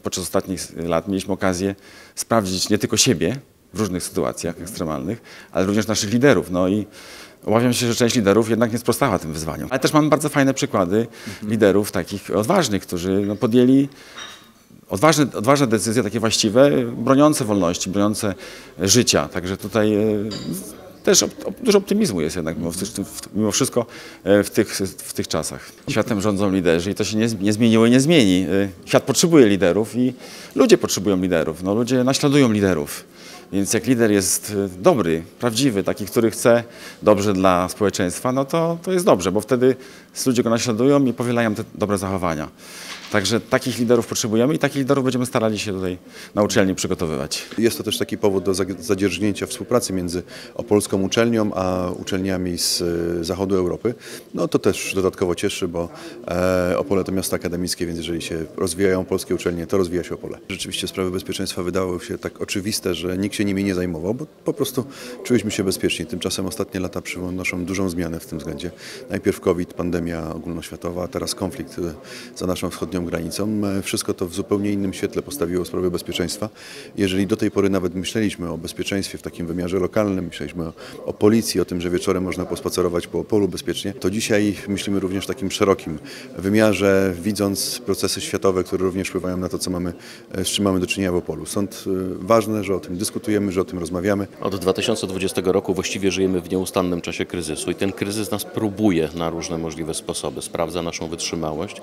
podczas ostatnich lat mieliśmy okazję sprawdzić nie tylko siebie w różnych sytuacjach ekstremalnych, ale również naszych liderów. No i obawiam się, że część liderów jednak nie sprostała tym wyzwaniom. Ale też mamy bardzo fajne przykłady liderów takich odważnych, którzy no, podjęli odważne decyzje, takie właściwe, broniące wolności, broniące życia. Także tutaj też dużo optymizmu jest jednak mimo wszystko w tych czasach. Światem rządzą liderzy i to się nie zmieniło i nie zmieni. Świat potrzebuje liderów i ludzie potrzebują liderów. No, ludzie naśladują liderów. Więc jak lider jest dobry, prawdziwy, taki, który chce dobrze dla społeczeństwa, no to jest dobrze, bo wtedy ludzie go naśladują i powielają te dobre zachowania. Także takich liderów potrzebujemy i takich liderów będziemy starali się tutaj na uczelni przygotowywać. Jest to też taki powód do zadzierżnięcia współpracy między opolską uczelnią a uczelniami z zachodu Europy. No to też dodatkowo cieszy, bo Opole to miasto akademickie, więc jeżeli się rozwijają polskie uczelnie, to rozwija się Opole. Rzeczywiście sprawy bezpieczeństwa wydały się tak oczywiste, że nikt się nimi nie zajmował, bo po prostu czuliśmy się bezpieczni. Tymczasem ostatnie lata przynoszą dużą zmianę w tym względzie. Najpierw COVID, pandemia ogólnoświatowa, a teraz konflikt za naszą wschodnią granicą. Wszystko to w zupełnie innym świetle postawiło sprawy bezpieczeństwa. Jeżeli do tej pory nawet myśleliśmy o bezpieczeństwie w takim wymiarze lokalnym, myśleliśmy o policji, o tym, że wieczorem można pospacerować po Opolu bezpiecznie, to dzisiaj myślimy również w takim szerokim wymiarze, widząc procesy światowe, które również wpływają na to, z czym mamy do czynienia w Opolu. Stąd ważne, że o tym dyskutujemy, że o tym rozmawiamy. Od 2020 roku właściwie żyjemy w nieustannym czasie kryzysu i ten kryzys nas próbuje na różne możliwe sposoby. Sprawdza naszą wytrzymałość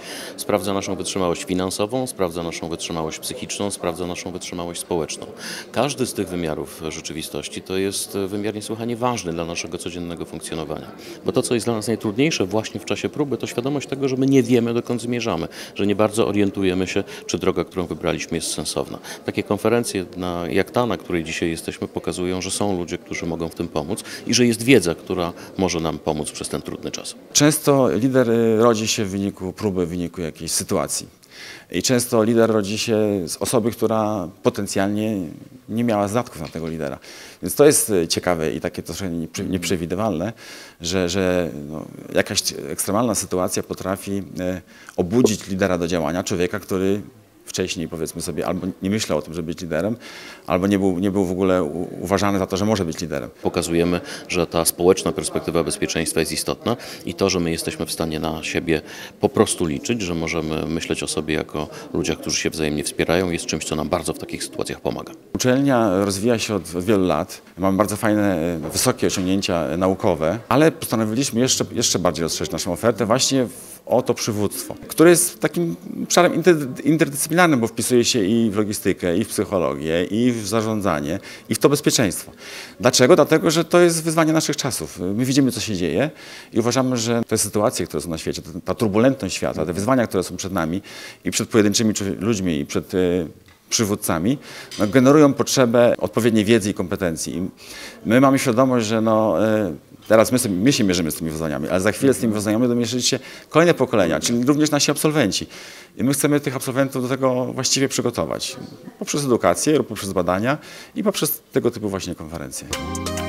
finansową, sprawdza naszą wytrzymałość psychiczną, sprawdza naszą wytrzymałość społeczną. Każdy z tych wymiarów rzeczywistości to jest wymiar niesłychanie ważny dla naszego codziennego funkcjonowania. Bo to, co jest dla nas najtrudniejsze właśnie w czasie próby, to świadomość tego, że my nie wiemy, dokąd zmierzamy, że nie bardzo orientujemy się, czy droga, którą wybraliśmy, jest sensowna. Takie konferencje jak ta, na której dzisiaj jesteśmy, pokazują, że są ludzie, którzy mogą w tym pomóc i że jest wiedza, która może nam pomóc przez ten trudny czas. Często lider rodzi się w wyniku próby, w wyniku jakiejś sytuacji. I często lider rodzi się z osoby, która potencjalnie nie miała zadatków na tego lidera. Więc to jest ciekawe i takie troszkę nieprzewidywalne, że no, jakaś ekstremalna sytuacja potrafi obudzić lidera do działania, człowieka, który wcześniej, powiedzmy sobie, albo nie myślał o tym, żeby być liderem, albo nie był w ogóle uważany za to, że może być liderem. Pokazujemy, że ta społeczna perspektywa bezpieczeństwa jest istotna i to, że my jesteśmy w stanie na siebie po prostu liczyć, że możemy myśleć o sobie jako ludziach, którzy się wzajemnie wspierają, jest czymś, co nam bardzo w takich sytuacjach pomaga. Uczelnia rozwija się od wielu lat. Mamy bardzo fajne, wysokie osiągnięcia naukowe, ale postanowiliśmy jeszcze bardziej rozszerzyć naszą ofertę właśnie o to przywództwo, które jest takim obszarem interdyscyplinarnym, bo wpisuje się i w logistykę, i w psychologię, i w zarządzanie, i w to bezpieczeństwo. Dlaczego? Dlatego, że to jest wyzwanie naszych czasów. My widzimy, co się dzieje i uważamy, że te sytuacje, które są na świecie, ta turbulentność świata, te wyzwania, które są przed nami i przed pojedynczymi ludźmi, i przed przywódcami, no, generują potrzebę odpowiedniej wiedzy i kompetencji. I my mamy świadomość, że teraz my się mierzymy z tymi wyzwaniami, ale za chwilę z tymi wyzwaniami będą mierzyć się kolejne pokolenia, czyli również nasi absolwenci. I my chcemy tych absolwentów do tego właściwie przygotować poprzez edukację, poprzez badania i poprzez tego typu właśnie konferencje.